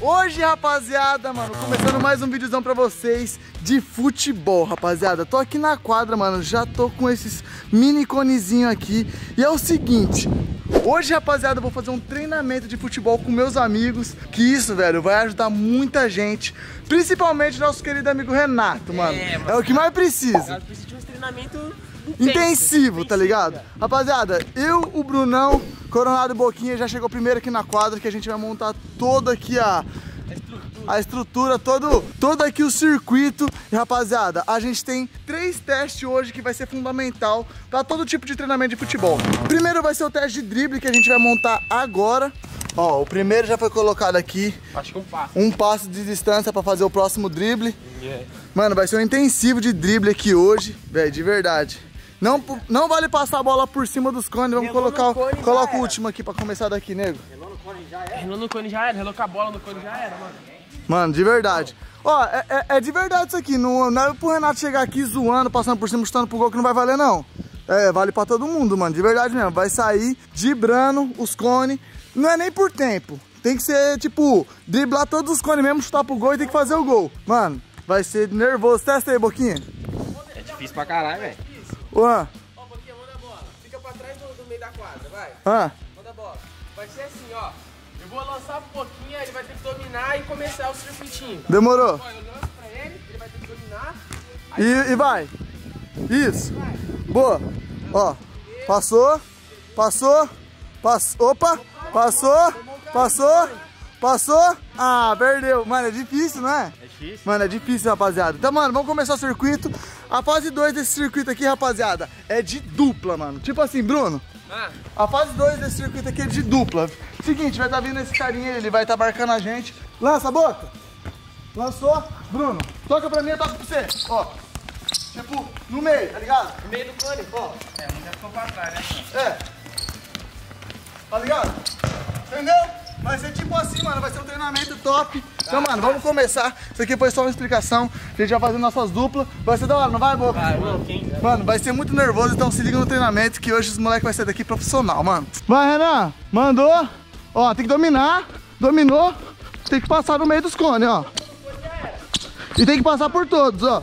Hoje, rapaziada, mano, começando mais um videozão pra vocês de futebol, rapaziada. Tô aqui na quadra, mano, já tô com esses mini conezinhos aqui. E é o seguinte, hoje, rapaziada, eu vou fazer um treinamento de futebol com meus amigos. Que isso, velho, vai ajudar muita gente. Principalmente nosso querido amigo Renato, mano. É o que mais precisa. Precisa de um treinamento intensivo, tá ligado? Rapaziada, eu, o Brunão, Coronado e Boquinha já chegou primeiro aqui na quadra, que a gente vai montar toda aqui a estrutura, todo aqui o circuito. E rapaziada, a gente tem 3 testes hoje que vai ser fundamental para todo tipo de treinamento de futebol. Primeiro vai ser o teste de drible que a gente vai montar agora. Ó, o primeiro já foi colocado aqui. Acho que um passo de distância para fazer o próximo drible. Mano, vai ser um intensivo de drible aqui hoje, velho, de verdade. Não vale passar a bola por cima dos cones. Vamos coloca o último aqui pra começar daqui, nego. Relou no cone já era. Relou no cone já era. Relou com a bola no cone já era, mano. Mano, de verdade. Ó, é de verdade isso aqui. Não é pro Renato chegar aqui zoando, passando por cima, chutando pro gol que não vai valer, não. É, vale pra todo mundo, mano. De verdade mesmo. Vai sair driblando os cones. Não é nem por tempo. Tem que ser, tipo, driblar todos os cones mesmo, chutar pro gol e tem que fazer o gol. Mano, vai ser nervoso. Testa aí, Boquinha. É difícil pra caralho, velho. Ó, Boquinha, manda a bola. Fica pra trás do meio da quadra, vai. Manda a bola. Vai ser assim, ó. Eu vou lançar pro Boquinha, ele vai ter que dominar e começar o circuitinho. Demorou. Ó, eu lanço pra ele vai ter que dominar. E vai. Isso. Boa. Ó, passou. Opa, passou. Ah, perdeu. Mano, é difícil, não é? É difícil. Mano, é difícil, rapaziada. Então, mano, vamos começar o circuito. A fase 2 desse circuito aqui, rapaziada, é de dupla, mano. Tipo assim, Bruno. A fase 2 desse circuito aqui é de dupla. Seguinte, vai estar vindo esse carinha, ele vai estar marcando a gente. Lança a boca. Lançou. Bruno, toca pra mim, eu toco pra você. Ó. Tipo, no meio, tá ligado? No meio do cone. Ó. É, um já ficou pra trás, né? É. Tá ligado? Entendeu? Vai ser tipo assim, mano. Vai ser um treinamento top. Então, mano, vamos começar. Isso aqui foi só uma explicação. A gente vai fazer nossas duplas. Vai ser da hora, não vai, Boca? Vai, louquinho. Mano, vai ser muito nervoso. Então se liga no treinamento que hoje os moleques vai sair daqui profissional, mano. Vai, Renan. Mandou. Ó, tem que dominar. Dominou. Tem que passar no meio dos cones, ó. E tem que passar por todos, ó.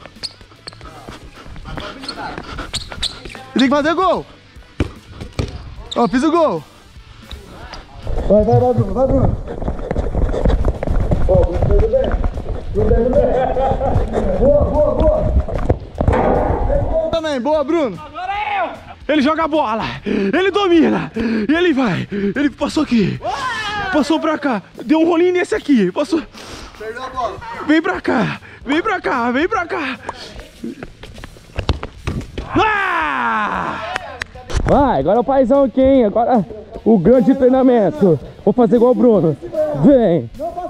E tem que fazer gol. Ó, fiz o gol. Vai, Bruno, vai, Bruno. Ó, Bruno bem. Boa. Também, boa, Bruno. Agora eu! Ele joga a bola, ele domina, e ele vai. Ele passou aqui, passou pra cá, deu um rolinho nesse aqui, passou. Perdeu a bola. Vem pra cá. Ah! Vai, agora é o paizão aqui, hein? Agora o grande treinamento. Vou fazer igual o Bruno. Vem.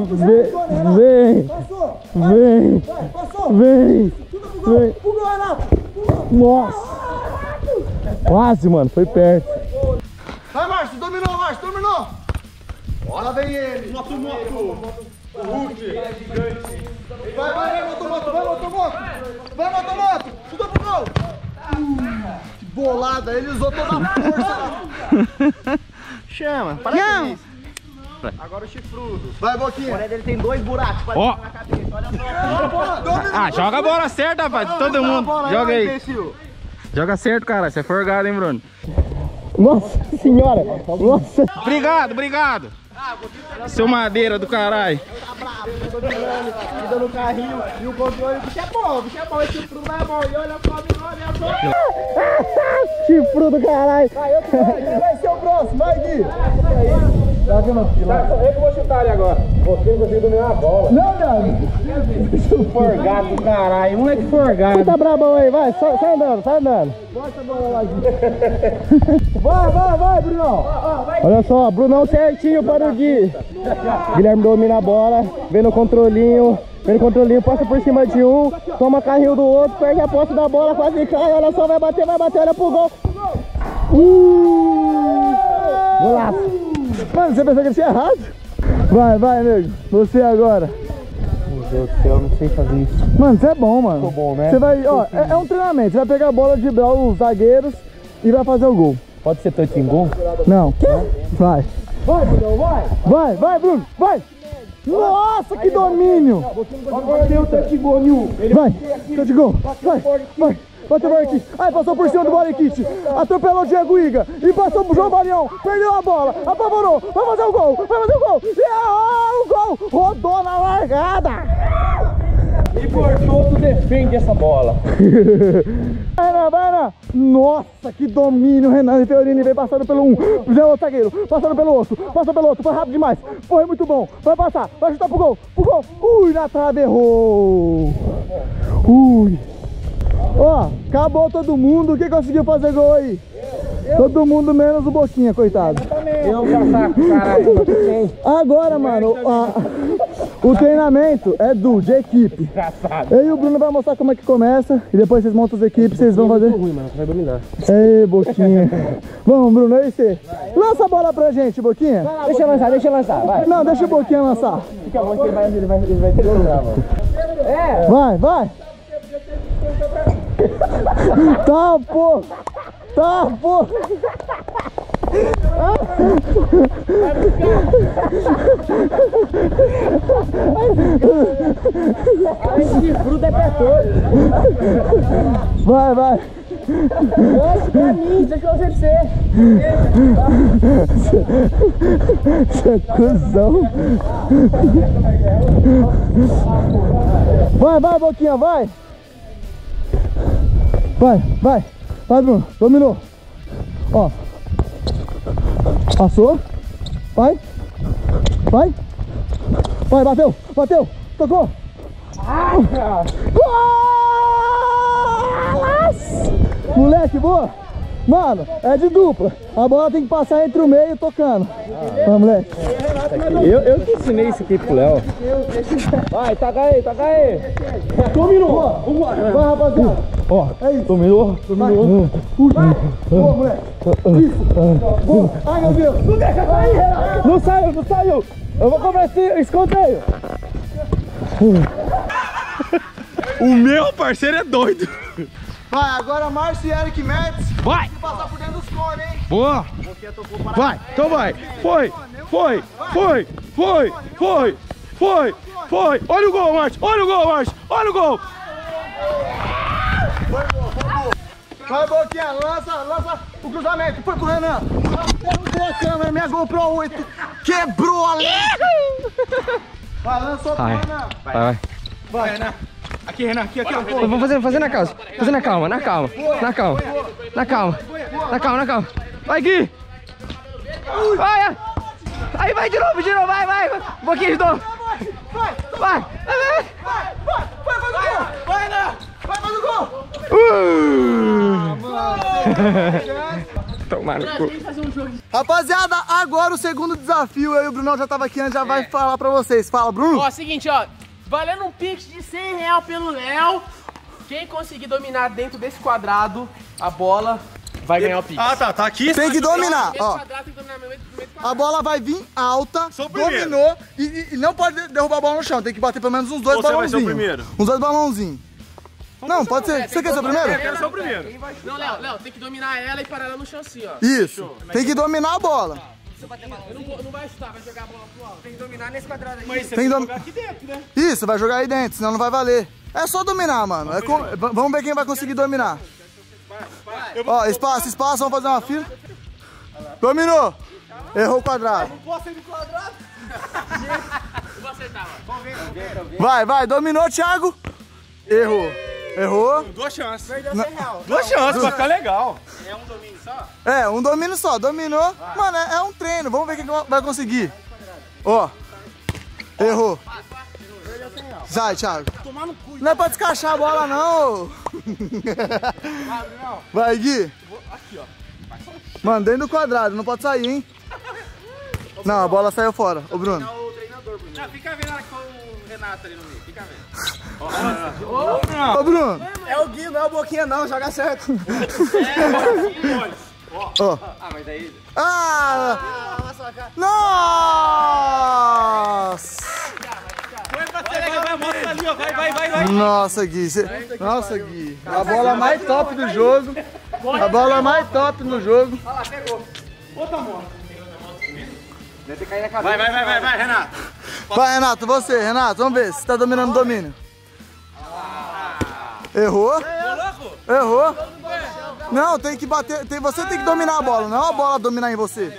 Nossa. Quase, mano. Foi perto. Vai, Márcio. Dominou. Lá vem ele. Moto. Hulk. Vai, motomoto. Chutou pro gol. Que bolada. Ele usou toda a força lá. Chama. Não. Agora o chifrudo. Vai, Boquinha. O boné dele tem 2 buracos. Ó. Na cabeça. Olha só. Ah, joga a bola certa, rapaz. Todo mundo. Joga aí. Joga certo, cara. Você é forgado, hein, Bruno? Nossa senhora. Nossa. Obrigado. Seu madeira do caralho. Tá bravo. Tô dando no carrinho e o controle. O bicho é bom. Esse chifrudo vai bom. E olha só. Chifrudo do caralho. Quem vai ser o próximo? Vai, Gui. Eu que vou chutar ali agora. Você não conseguiu dominar a bola. Não. Forgado do caralho. Moleque forgado. Tá brabão aí, vai. Sai andando. Bota a bola lá, Gui. Vai, Brunão. Olha só, Brunão certinho para o Gui. Guilherme domina a bola, vem no controlinho, passa por cima de um, toma carrinho do outro, perde a posse da bola, quase cai, olha só, vai bater, olha pro gol. Golaço. Mano, você pensou que ia ser errado? Vai, nego. Você agora. Meu Deus do céu, eu não sei fazer isso. Mano, você é bom, mano. Ficou bom, né? Você vai, ó, é um treinamento. Você vai pegar a bola, driblar os zagueiros e vai fazer o gol. Pode ser touch em gol? Não. Vai. Vai, Bruno, vai. Nossa, que domínio! Vai, touch go. Vai. Bateu aqui. Aí passou por cima do Body Kit. Atropelou o Diego Iga. E passou pro João Barião. Perdeu a bola. Apavorou. Vai fazer o gol. E o gol. Rodou na largada. E Bortolto defende essa bola. Vai, Renan. Nossa, que domínio. Renan e Fiorini vem passando pelo um. Zé o zagueiro. Passando pelo outro. Passou pelo outro. Foi rápido demais. Foi muito bom. Vai passar. Vai chutar pro gol. Ui, na trave errou. Ui. Ó, acabou todo mundo. Quem conseguiu fazer gol aí? Todo mundo menos o Boquinha, coitado. Eu já saco, caralho. Agora, mano, o treinamento é de equipe. Eu e o Bruno vai mostrar como é que começa. E depois vocês montam as equipes, vocês vão fazer. Ruim, mano, vai dominar. Ei, Boquinha. Vamos, Bruno, aí você. Lança a bola pra gente, Boquinha. Deixa eu lançar, vai. Não, deixa o Boquinha lançar. Fica bom que ele vai ter que lançar, mano. Vai. Tá, pô. Esse fruta é pé todo. Vai. Nossa, pra mim, deixa eu fazer pra você. Você é cuzão. Vai, Boquinha, vai. Vai, Bruno, dominou. Ó. Passou. Vai, bateu. Tocou. Moleque, boa. Mano, é de dupla. A bola tem que passar entre o meio tocando. Vai, moleque. Eu que ensinei isso aqui pro Léo. Vai, taca aí. Dominou. Vambora. Vai, rapaziada. Ó, é isso. Dominou. Boa, moleque. Isso. Boa. Ai, meu Deus. Não deixa sair, Renato. Não saiu. Eu vou comprar esse escanteio. O meu parceiro é doido. Vai, agora Márcio e Eric Metz. Vai. Tem que passar por dentro dos cones, hein? Boa. Vai, então vai. Foi. Olha o gol, Márcio. Olha o gol. Vai, Boquinha, lança o cruzamento. Foi pro Renan. Derrubou a câmera, minha GoPro 8 quebrou ali. Vai, lançou pro Renan. Vai, Renan. Aqui, Renan, aqui. Vamos fazer na calma. Na calma. Vai, Gui. Vai. Aí vai de novo. Vai. Um pouquinho de novo. Vai. Vai, Renan. Vai, faz o gol. Tomar no cu. Rapaziada, agora o segundo desafio. Eu e o Brunão já tava aqui antes, já vai falar pra vocês. Fala, Bruno. Ó, seguinte, ó. Valendo um pix de R$100 pelo Léo. Quem conseguir dominar dentro desse quadrado a bola vai ganhar o pix. Ah, tá aqui. Tem que dominar, Esse ó. quadrado tem que dominar no meio do quadrado. A bola vai vir alta, Sou o primeiro. dominou e não pode derrubar a bola no chão. Tem que bater pelo menos uns dois Você vai balãozinhos. ser o primeiro. Uns dois balãozinhos. Não, pode ser. Você quer ser o primeiro? Eu quero ser o primeiro. Não, Léo, tem que dominar ela e parar ela no chão assim, ó. Isso. Tem que dominar a bola. Não vai chutar, vai jogar a bola pro alto. Tem que dominar nesse quadrado aí. Mas você Tem tem que que jogar aqui dentro, né? Isso, vai jogar aí dentro, senão não vai valer. É só dominar, mano. Vamos ver quem vai conseguir dominar. Ó, espaço, vamos fazer uma fila. Dominou. Errou o quadrado. Não vou acertar, mano. Vai, dominou, Thiago. Errou. Duas chances. Perdeu R$100. Duas chances, vai ficar legal. É um domínio só? É, um domínio só. Dominou. Mano, é um treino. Vamos ver quem vai conseguir. Ó. Errou. Sai, Thiago. Não é pra descaixar a bola, não. Vai, Gui. Aqui, ó. Mano, dentro do quadrado. Não pode sair, hein? Não, a bola saiu fora. Ô, Bruno. O treinador, Bruno. Não, fica vendo que foi o Renato ali no meio. Fica vendo. Ô, Bruno. É o Gui, não é o Boquinha não, joga certo. Ó. Ah, mas daí... Nossa! Vai pra ser legal, vai, mostra ali, ó. Vai. Nossa, Gui. Nossa, Gui. A bola mais top do jogo. A bola mais top no jogo. Olha lá, pegou. Outra moto. Deve ter caído na cabeça. Vai, Renato. Vai, Renato, você, Renato, vamos ver se você tá dominando o domínio. Errou? Errou? Não, tem que bater, você tem que dominar a bola, não é a bola dominar em você.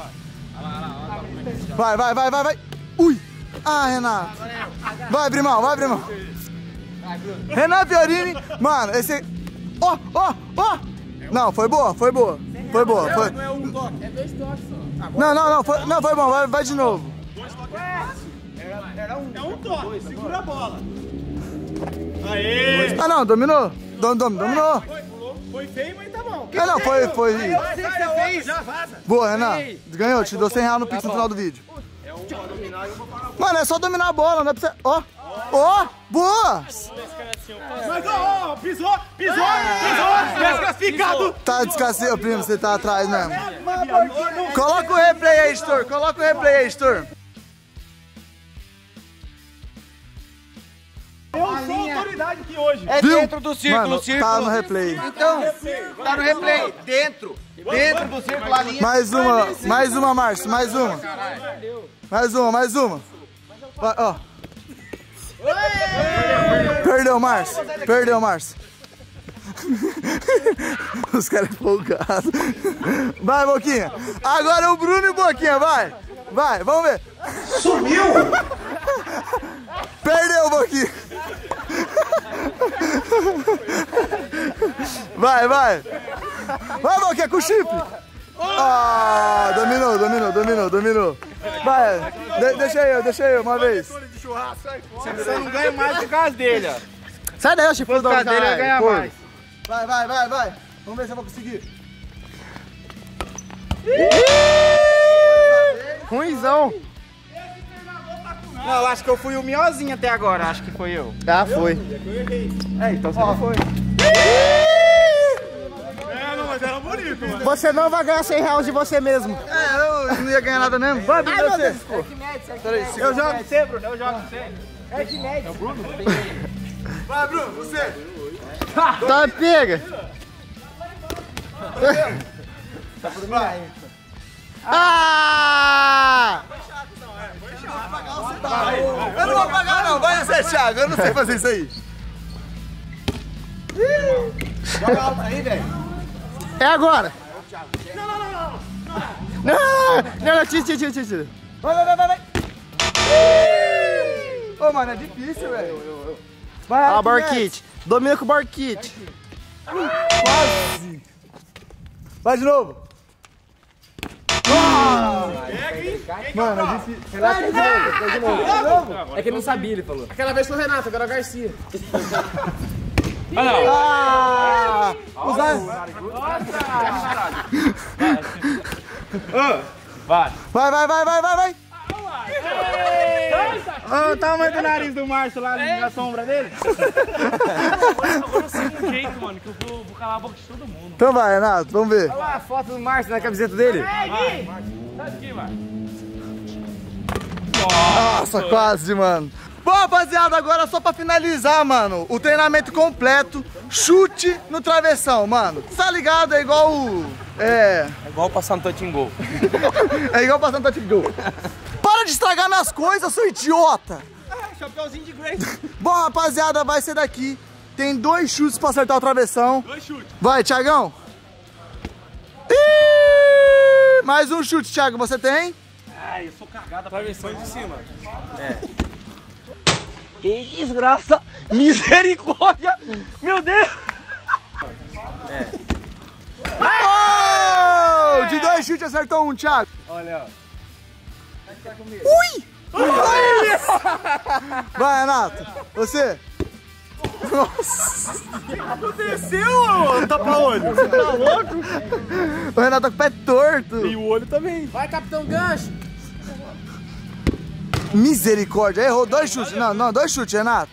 Vai. Ui! Ah, Renato. Vai, Brimão. Renan Fiorini, mano, esse... Ó! Não, foi boa. Não é um toque, é 2 toques só. Não, foi bom, vai de novo. É um toque, segura a bola. Aê! Ah, não, dominou. Dominou. Foi feio, mas tá bom. Não, foi. Já vaza. Boa, Renan. Ganhou, te dou R$100 no Pix no final do vídeo. Mano, é só dominar a bola, não é pra você... Ó! Boa! Mas, pisou! Desclassificado! Tá desclassificado, primo, você tá atrás mesmo. Coloca o replay aí, Stor. Eu sou autoridade aqui hoje. É Viu? dentro do círculo, Mano, círculo. tá no replay. Então, tá no replay. Dentro do círculo, a linha. Mais uma, Márcio, mais uma. Vai, ó. Perdeu, Márcio. Os caras empolgados. Vai, Boquinha. Agora o Bruno e o Boquinha, vai, vamos ver. Sumiu! Perdeu, Boquinha. Vai, Boquinha, com o chifre. Ah, dominou. Vai, deixa eu uma vez. Você não ganha mais por causa dele, ó. Sai daí, chifre do Por causa dele, vai ganhar mais. Vai. Vamos ver se eu vou conseguir. Ruizão. Não, eu acho que eu fui o miozinho até agora, acho que foi eu. Ah, foi. Então você não foi. Mas era bonito, mano. Você não vai ganhar R$100 de você mesmo. Eu não ia ganhar nada mesmo. Vai, Bruno, você. Eu jogo com você, Bruno, eu jogo com você. Vai, Bruno, você. Tá, pega. Ah! Eu não vou pagar não, vai ser Thiago, eu não sei fazer isso aí. Joga alto aí, velho. É agora. Não, tira. Vai. Ô, mano, é difícil, velho. Vai, Ah, Barkit. Domina com o Barkit. quase. Vai de novo. Mano, é difícil. É que ele não sabia, ele falou. Aquela vez foi o Renato, agora é o Garcia. Ah! Vai. Olha o tamanho do nariz do Márcio lá na sombra dele. Agora eu sei um jeito, mano, que eu vou calar a boca de todo mundo. Então vai, Renato, vamos ver. Olha lá a foto do Márcio na camiseta dele. Sai daqui, vai. Nossa, quase, mano. Bom, rapaziada, agora só pra finalizar, mano, o treinamento completo, chute no travessão, mano. Tá ligado? É igual o... É igual passar no touch and go. É igual passando touch and go. Para de estragar minhas coisas, seu idiota. Chapeuzinho de Grace. Bom, rapaziada, vai ser daqui. Tem 2 chutes pra acertar o travessão. 2 chutes. Vai, Thiagão. Ih, mais um chute, Thiago, você tem? Ai, eu sou cagada pra ver de cima. Que desgraça! Misericórdia! Meu Deus! Oh, de 2 chutes acertou um, Thiago. Olha, ó. Ui! Vai, Renato. Você. Nossa. O que aconteceu, tapa-olho? Você tá louco? O Renato tá com o pé torto. E o olho também. Vai, Capitão Gancho. Misericórdia. Errou 2 chutes. Não, 2 chutes, Renato.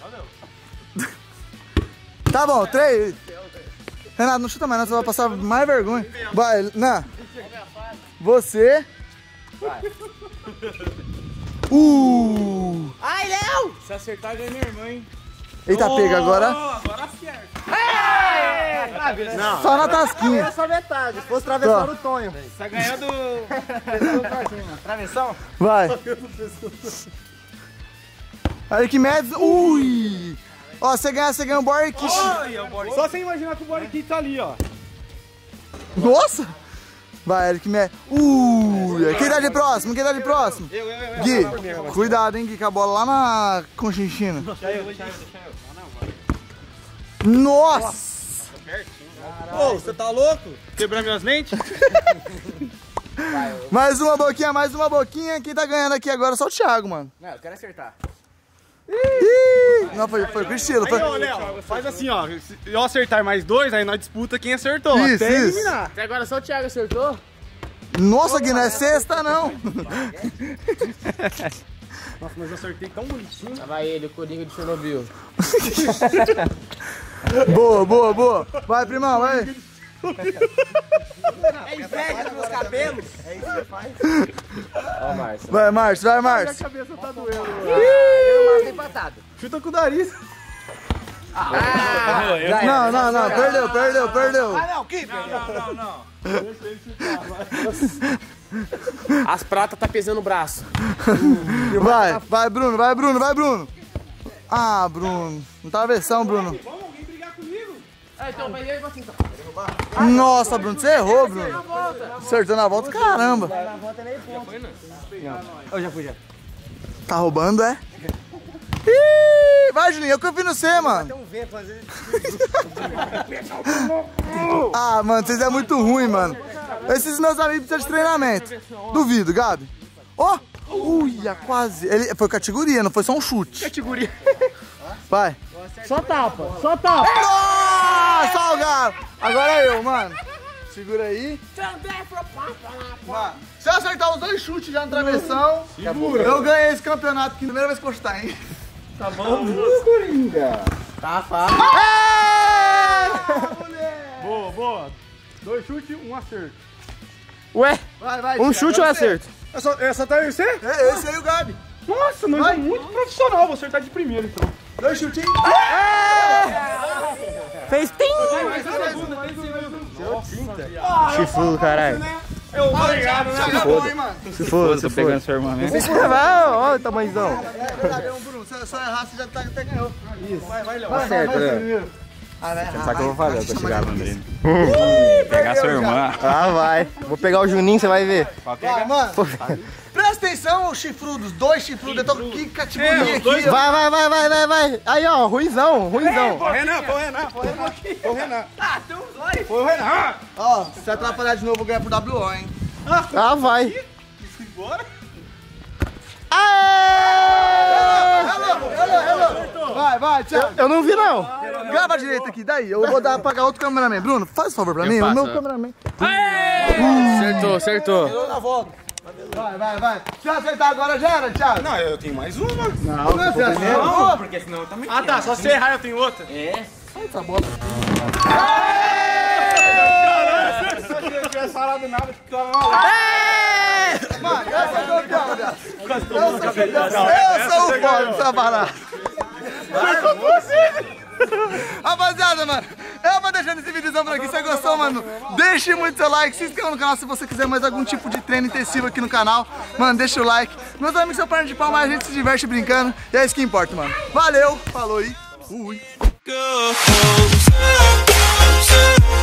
Tá bom, 3. Renato, não chuta mais, não. Você vai passar mais vergonha. Vai, não. Você. Ai, Léo! Se acertar, ganha minha irmã, hein? Eita, pega agora. Agora acerta. Não. Só na tasquinha. É só metade. Se fosse travessão do Tonho. Tá ganhando... Travessão? Vai. Arquimedes. Ui. Ó, você ganha um board kit. Só você imaginar que o board kit tá ali, ó. Nossa. Vai, Arquimedes. Ui. Quem dá de próximo? Quem dá de próximo? Eu. Gui, cuidado, hein, Gui, com a bola lá na conchinchina. Deixa eu. Nossa. Ô, você tá louco? Quebrando minhas lentes? Mais uma boquinha, mais uma boquinha. Quem tá ganhando aqui agora é só o Thiago, mano. Não, eu quero acertar. Ih, não, foi com o estilo. Foi... Aí, ó, Léo, faz assim, ó. Se eu acertar mais 2, aí nós disputa quem acertou. Isso, até isso. eliminar. Até agora só o Thiago acertou? Nossa, Gui, não é sexta, não. Nossa, mas eu acertei tão bonitinho. Lá vai ele, o Coringa de Chernobyl. Boa. Vai, primão, vai. É inveja dos meus cabelos. É isso que você faz? Ó, Márcio. Vai, Márcio, vai, Márcio. Minha cabeça tá doendo. Eu e o Márcio empatado. Chuta com o nariz. Não, perdeu. Não, keep. Não. As pratas tá pesando o braço. Vai, Bruno. Ah, Bruno. Não tá versão, Bruno. Vamos alguém brigar comigo? Então, vai ele assim, então. Nossa, Bruno, você errou, Bruno. Acertou na volta, caramba. Eu já fui, já. Tá roubando, é? Ih, vai, Juninho, eu confio no você, mano. Tem um vento, às vezes. Ah, mano, vocês é muito ruim, mano. Esses meus amigos precisam de treinamento. Duvido, Gabi. Ó, uia, quase. Ele foi categoria, não foi só um chute. Categoria. Vai. Só tapa. Nossa, o Gabi. Agora é eu, mano. Segura aí. Mano, se eu acertar os 2 chutes já na travessão, eu ganhei esse campeonato aqui, primeira vez que eu estou em. Tá bom? Coringa. Tá fácil. Boa. 2 chutes, 1 acerto. Ué, Vai, um Thiago, chute ou é você. acerto? Essa tá você? É esse aí, o Gabi. Nossa, nós é muito profissional. Vou acertar de primeiro, então. 2 chutinhos. Fez tim! Chifrudo, caralho. Obrigado, né? Tá bom, hein, mano. Se for, tô pegando sua irmã mesmo. Olha o tamanhozão. Bruno, se eu só errar, você já até ganhou. Isso. Vai, Léo. Tá certo, né? Sabe o que eu vou fazer pra chegar no André? Pegar sua irmã. Ah, vai. Vou pegar o Juninho, você vai ver. Vai, mano. Presta atenção, os chifrudos. 2 chifrudos. Eu tô com que categoria aqui. Vai. Aí, ó, ruizão. Foi o Renan. Ah, tem uns 2. Foi o Renan. Ó, se você atrapalhar de novo, eu ganho por WO, hein. Ah, vai. Bora. Hello. Vai, Thiago. Eu não vi, não. Grava direito aqui, daí. Eu vou pagar outro cameraman. Bruno, faz favor pra mim. O meu cameraman. Acertou. Vai. Se eu acertar agora, já era, Thiago. Não, eu tenho mais uma. Não, você acertou. Porque senão eu também. Ah, tá. Só se errar, eu tenho outra. Essa bola. Se tivesse falado nada, ficava Mano, eu sou campeão, eu sou o foda dessa parada. Rapaziada, mano, eu vou deixando esse vídeozão por aqui. Se você gostou, mano, deixe muito seu like, se inscreva no canal se você quiser mais algum tipo de treino intensivo aqui no canal. Mano, deixa o like. Meus amigos são perna de pau, mas a gente se diverte brincando. E é isso que importa, mano. Valeu, falou e fui.